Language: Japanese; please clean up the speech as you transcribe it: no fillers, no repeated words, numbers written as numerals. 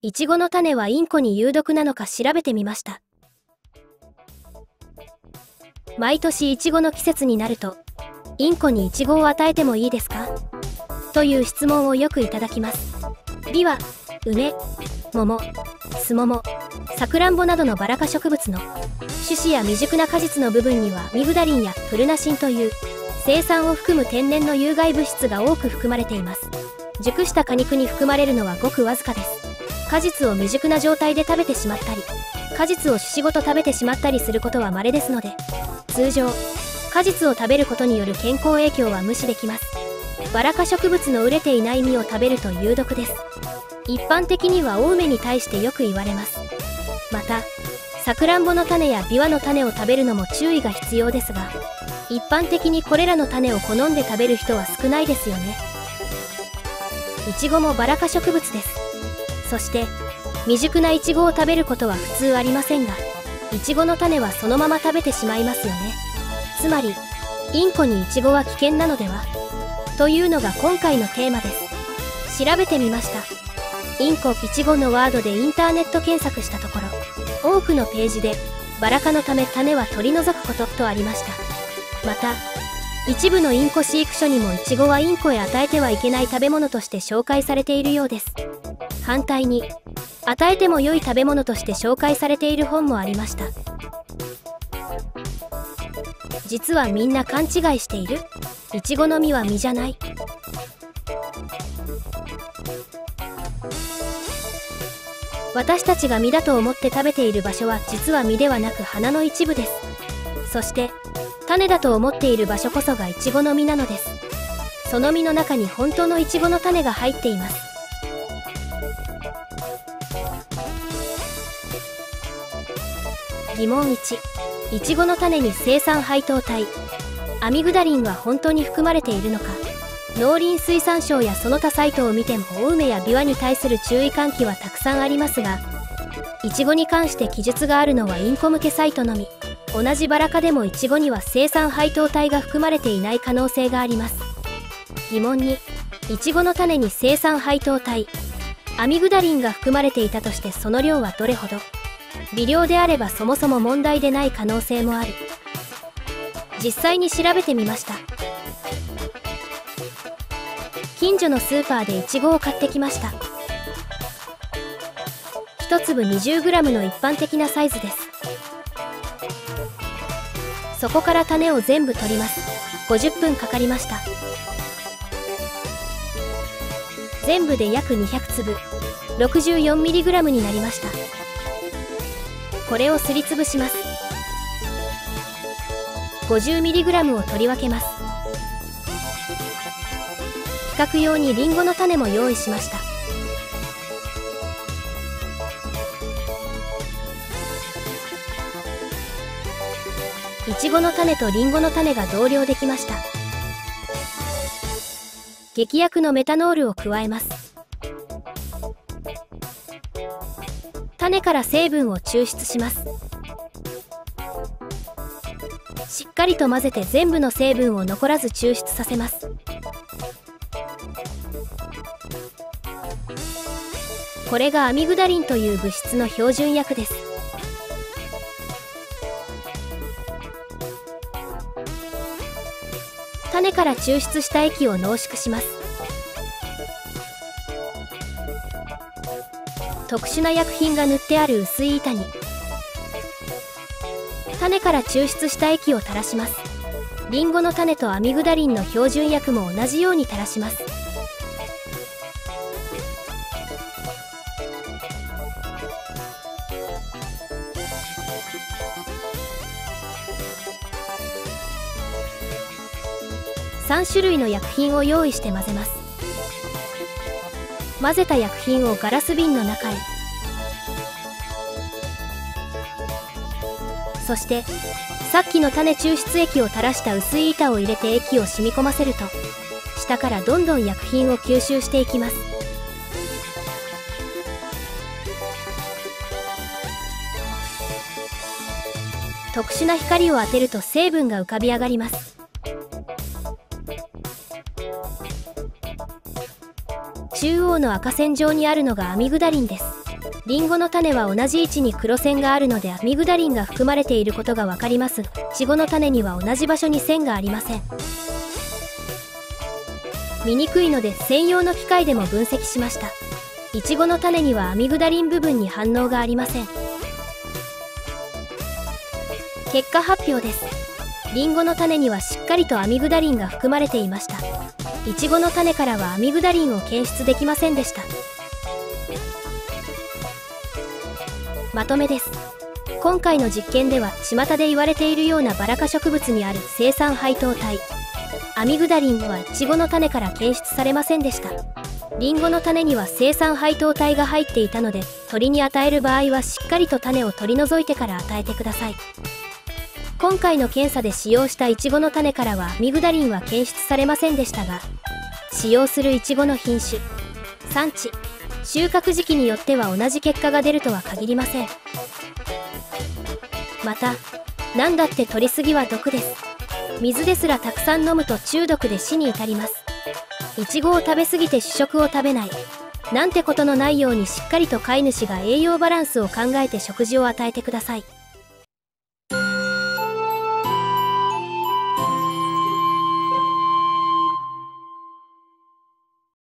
イチゴの種はインコに有毒なのか調べてみました。毎年イチゴの季節になると、インコにイチゴを与えてもいいですかという質問をよくいただきます。ビワ、梅、桃、スモモ、サクランボなどのバラ科植物の種子や未熟な果実の部分にはアミグダリンやプルナシンという青酸を含む天然の有害物質が多く含まれています。熟した果肉に含まれるのはごくわずかです。果実を未熟な状態で食べてしまったり、果実を種子ごと食べてしまったりすることは稀ですので、通常果実を食べることによる健康影響は無視できます。バラ科植物の熟れていない実を食べると有毒です。一般的には青梅に対してよく言われます。またさくらんぼの種やビワの種を食べるのも注意が必要ですが、一般的にこれらの種を好んで食べる人は少ないですよね。イチゴもバラ科植物です。そして未熟なイチゴを食べることは普通ありませんが、イチゴの種はそのまま食べてしまいますよね。つまりインコにイチゴは危険なのではというのが今回のテーマです。調べてみました。インコ、イチゴのワードでインターネット検索したところ、多くのページでバラ科のため種は取り除くこととありました。また一部のインコ飼育書にもイチゴはインコへ与えてはいけない食べ物として紹介されているようです。反対に与えても良い食べ物として紹介されている本もありました。実はみんな勘違いしている。イチゴの実は実じゃない。私たちが実だと思って食べている場所は実は実ではなく花の一部です。そして種だと思っている場所こそがイチゴの実なのです。その実の中に本当のイチゴの種が入っています。疑問1、イチゴの種に青酸配糖体アミグダリンは本当に含まれているのか。農林水産省やその他サイトを見ても青梅やビワに対する注意喚起はたくさんありますが、イチゴに関して記述があるのはインコ向けサイトのみ。同じバラ科でもイチゴには青酸配糖体が含まれていない可能性があります。疑問2、イチゴの種に青酸配糖体アミグダリンが含まれていたとしてその量はどれほど。微量であればそもそも問題でない可能性もある。実際に調べてみました。近所のスーパーでイチゴを買ってきました。1粒 20g の一般的なサイズです。そこから種を全部取ります。50分かかりました。全部で約200粒 64mg になりました。これをすりつぶします。50mg を取り分けます。比較用にリンゴの種も用意しました。イチゴの種とリンゴの種が同量できました。劇薬のメタノールを加えます。種から成分を抽出します。しっかりと混ぜて全部の成分を残らず抽出させます。これがアミグダリンという物質の標準薬です。種から抽出した液を濃縮します。特殊な薬品が塗ってある薄い板に種から抽出した液を垂らします。リンゴの種とアミグダリンの標準薬も同じように垂らします。3種類の薬品を用意して混ぜます。混ぜた薬品をガラス瓶の中へ。そしてさっきの種抽出液を垂らした薄い板を入れて液を染み込ませると、下からどんどん薬品を吸収していきます。特殊な光を当てると成分が浮かび上がります。中央の赤線上にあるのがアミグダリンです。 リンゴの種は同じ位置に黒線があるのでアミグダリンが含まれていることがわかります。いちごの種には同じ場所に線がありません。見にくいので専用の機械でも分析しました。いちごの種にはアミグダリン部分に反応がありません。結果発表です。リンゴの種にはしっかりとアミグダリンが含まれていました。いちごの種からはアミグダリンを検出できませんでした。まとめです。今回の実験では巷で言われているようなバラ科植物にある青酸配糖体アミグダリンはいちごの種から検出されませんでした。リンゴの種には青酸配糖体が入っていたので、鳥に与える場合はしっかりと種を取り除いてから与えてください。今回の検査で使用したイチゴの種からはアミグダリンは検出されませんでしたが、使用するイチゴの品種、産地、収穫時期によっては同じ結果が出るとは限りません。また、何だって摂りすぎは毒です。水ですらたくさん飲むと中毒で死に至ります。イチゴを食べ過ぎて主食を食べない。なんてことのないようにしっかりと飼い主が栄養バランスを考えて食事を与えてください。